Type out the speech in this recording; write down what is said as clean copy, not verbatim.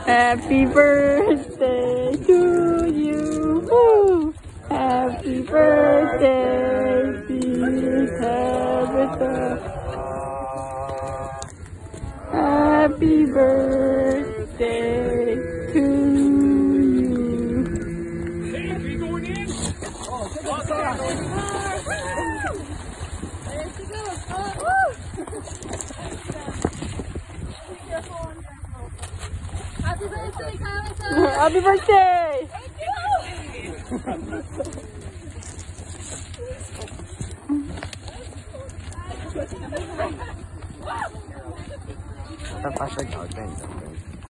Happy birthday to you. Woo! Happy birthday, dear Tabitha. Happy birthday to you. Happy birthday, Tabitha! Happy birthday! Thank you!